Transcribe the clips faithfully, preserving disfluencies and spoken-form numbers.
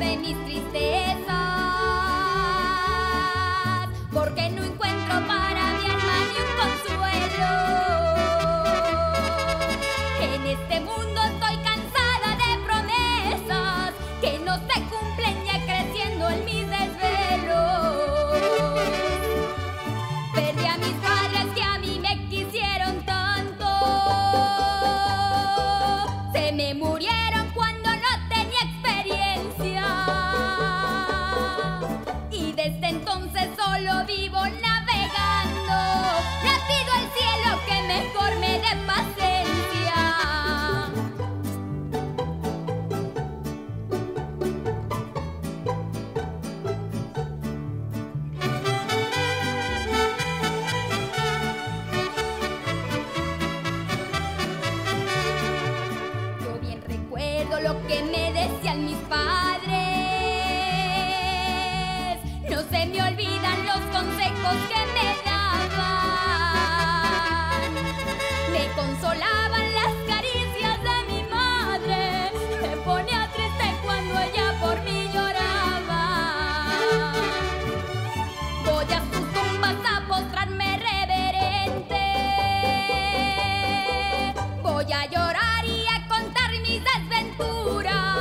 de mis tristezas, porque no encuentro para mi alma ni un consuelo. En este mundo estoy cansada de promesas que no se cumplen, ya creciendo en mis desvelos. Perdí a mis padres que a mí me quisieron tanto, se me murieron cuando no tenía experiencia, y desde entonces solo vivo navegando. Le pido al cielo que mejor me dé paciencia. Yo bien recuerdo lo que me decían mis padres. No se me olvidan los consejos que me daban. Me consolaban las caricias de mi madre. Me ponía triste cuando ella por mí lloraba. Voy a sus tumbas a postrarme reverente. Voy a llorar y a contar mis desventuras.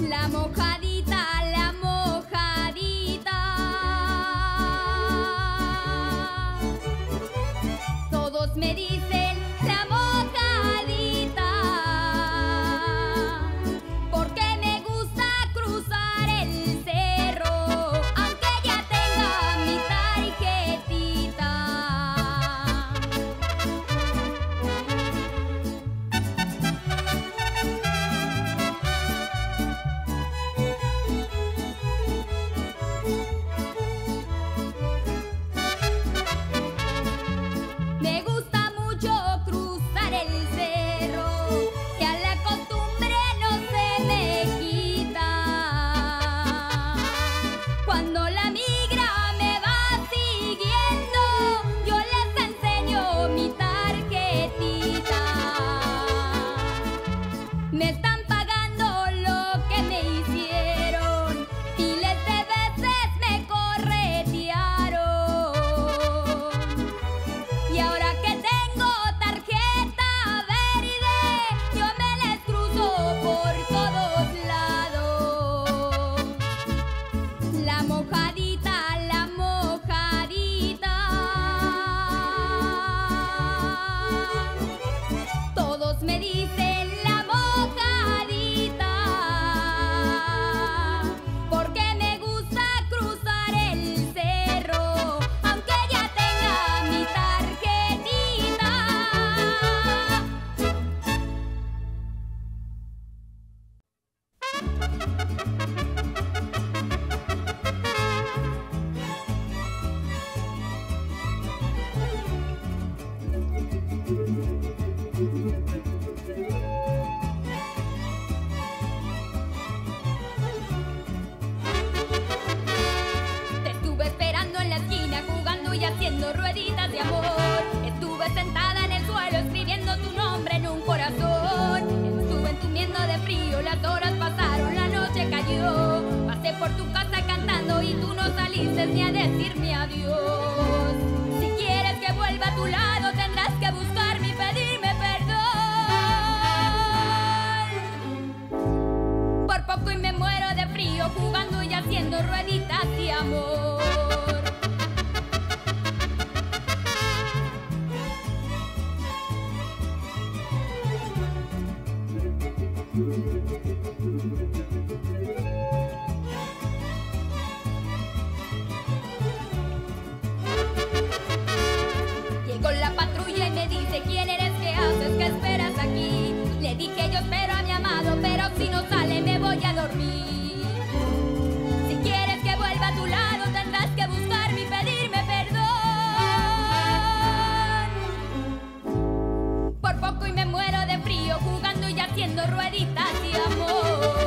La mojadita, la mojadita. Todos me dicen la mojadita, porque me gusta cruzar el cerro, aunque ya tenga mi tarjetita. Me gusta mucho cruzar el cerro, que a la costumbre no se me quita. Cuando la migra me va siguiendo, yo les enseño mi tarjetita. Me están pagando lo que me hicieron, miles de veces me corretearon. Y ahora que tengo tarjeta verde, yo me les cruzo por todos lados. La mojadita, la mojadita. Todos me dicen la mojadita, porque me gusta cruzar el cerro, aunque ya tenga mi tarjetita. Te estuve esperando en la esquina, jugando y haciendo rueditas de amor. Estuve sentada en el suelo escribiendo tu nombre en un corazón. Estuve entumiendo de frío, las horas pasaron, la noche cayó. Pasé por tu casa cantando y tú no saliste ni a decirme adiós. Si quieres que vuelva a tu lado, tendrás que buscarme y pedirme perdón. Por poco y me muero de frío, jugando y haciendo rueditas de amor. Llegó la patrulla y me dice: ¿quién eres? ¿Qué haces? ¿Qué esperas aquí? Le dije: yo espero a mi amado, pero si no sale me voy a dormir. Si quieres que vuelva a tu lado, tendrás que buscarme y pedirme perdón. Por poco y me muero de frío, jugando y haciendo rueditas de amor.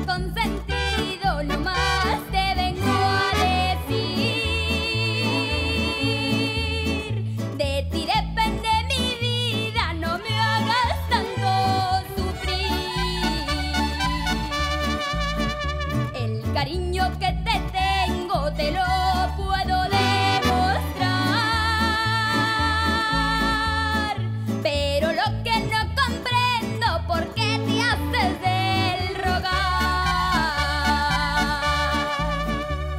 consentido, no más te vengo a decir. De ti depende mi vida, no me hagas tanto sufrir. El cariño que te tengo te lo puedo demostrar, pero lo que no comprendo, ¿por qué te haces del rogar?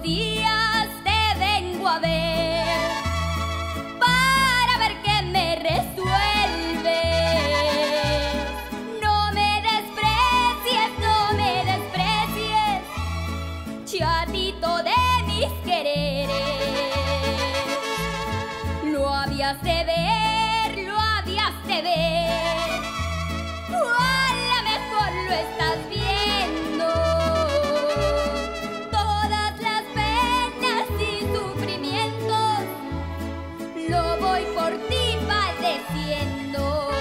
días te vengo a ver para ver qué me resuelve. No me desprecies, no me desprecies, chatito de mis quereres. Lo habías de ver, lo habías de ver, o a lo mejor lo estás viendo. Todas las penas y sufrimientos lo voy por ti padeciendo.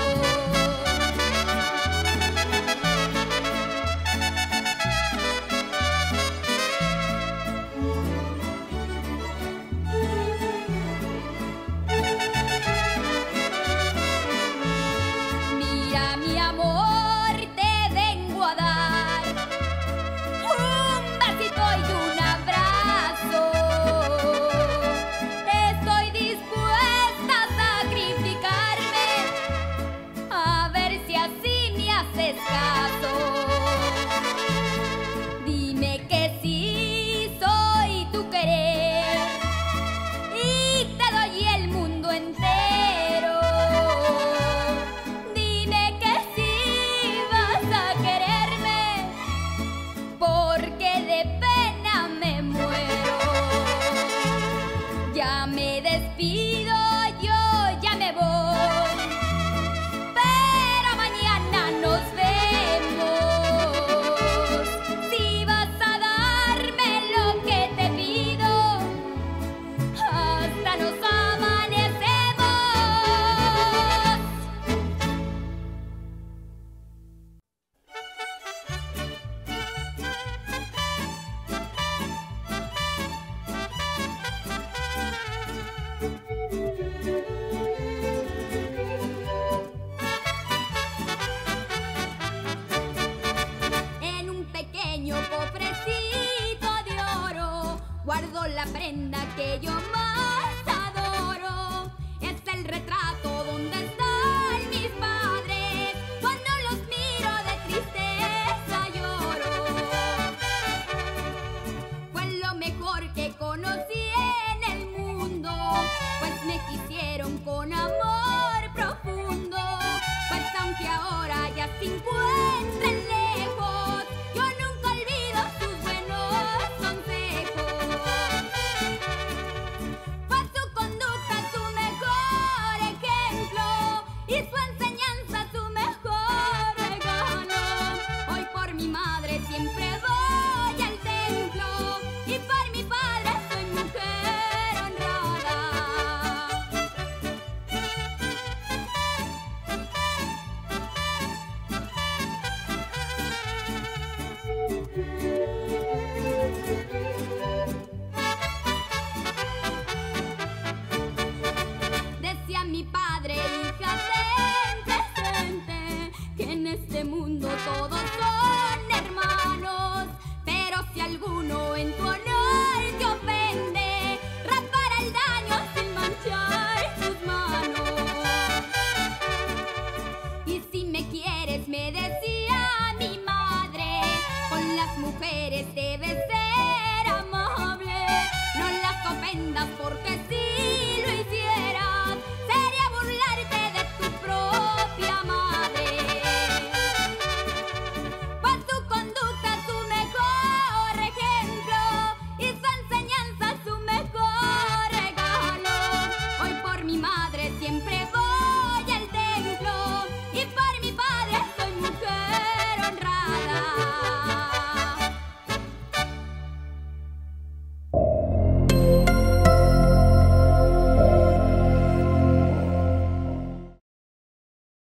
Mira, mi amor, te vengo a dar un besito y un abrazo. Estoy dispuesta a sacrificarme, a ver si así me haces caso. Dime que sí, soy tu querer y te doy el mundo entero. Dime que sí vas a quererme, porque de pena me muero. Ya me despido, yo ya me voy, pero mañana nos vemos. Si vas a darme lo que te pido, hasta nos amanecemos. En un pequeño cofrecito de oro guardo la prenda que yo más